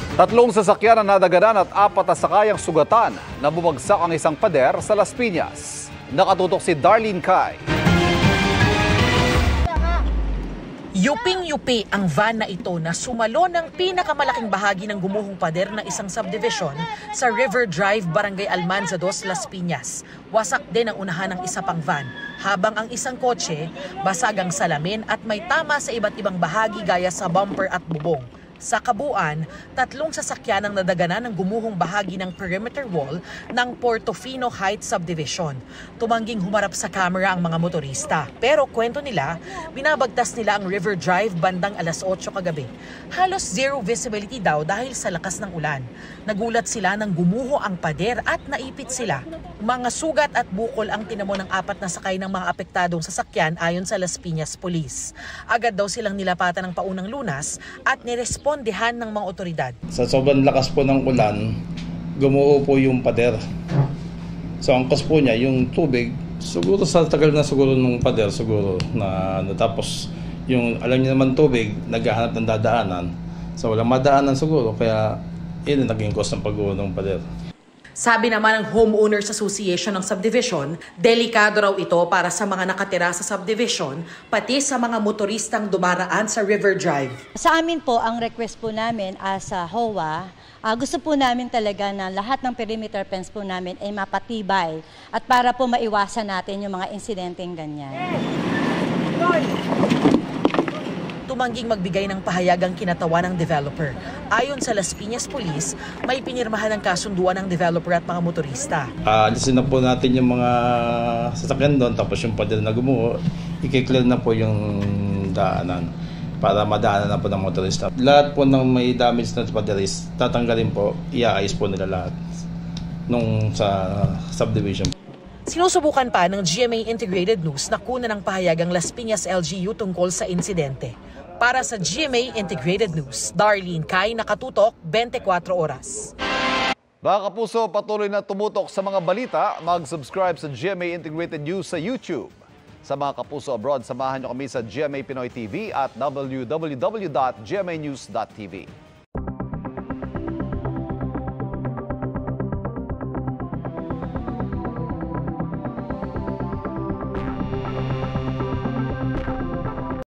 Tatlong sasakyan na nadaganan at 4 na sakayang sugatan na bumagsak ang isang pader sa Las Piñas. Nakatutok si Darlene Kai. Yuping-yupi ang van na ito na sumalo ng pinakamalaking bahagi ng gumuhong pader ng isang subdivision sa River Drive, Barangay Almanza 2, Las Piñas. Wasak din ang unahan ng isa pang van, habang ang isang kotse basag ang salamin at may tama sa iba't ibang bahagi gaya sa bumper at bubong. Sa kabuuan, 3 sasakyan ang nadaganan ng gumuhong bahagi ng perimeter wall ng Portofino Heights Subdivision. Tumangging humarap sa kamera ang mga motorista. Pero kwento nila, binabagtas nila ang River Drive bandang alas 8 kagabi. Halos zero visibility daw dahil sa lakas ng ulan. Nagulat sila nang gumuho ang pader at naipit sila. Mga sugat at bukol ang tinamo ng 4 na sakay ng mga apektadong sasakyan ayon sa Las Piñas Police. Agad daw silang nilapatan ng paunang lunas at nirespondehan ng mga otoridad. Sa sobrang lakas po ng ulan, gumuho po yung pader. So ang cause po niya, yung tubig, siguro sa tagal na siguro ng pader, siguro na tapos yung alam niyo naman tubig, naghahanap ng dadaanan. So walang madaanan siguro, kaya yun ang naging cause ng pagguho ng pader. Sabi naman ng Homeowners Association ng subdivision, delikado raw ito para sa mga nakatira sa subdivision, pati sa mga motoristang dumaraan sa River Drive. Sa amin po, ang request po namin as HOA, gusto po namin talaga na lahat ng perimeter fence po namin ay mapatibay at para po maiwasan natin yung mga insidenteng ganyan. Tumangging magbigay ng pahayag ang kinatawa ng developer. Ayon sa Las Piñas Police, may pinirmahan ng kasunduan ng developer at mga motorista. Alisin na po natin yung mga sasakyan doon, tapos yung pader na gumuho, i-clear na po yung daanan para madaanan na po ng motorista. Lahat po ng may damage na pader is tatanggalin po, iaayos po nila lahat nung sa subdivision. Sinusubukan pa ng GMA Integrated News na kuna ng pahayag ang Las Piñas LGU tungkol sa insidente. Para sa GMA Integrated News, Darlene Kai, nakatutok 24 oras. Mga kapuso, patuloy na tumutok sa mga balita. Mag-subscribe sa GMA Integrated News sa YouTube. Sa mga kapuso abroad, samahan niyo kami sa GMA Pinoy TV at www.gmanews.tv.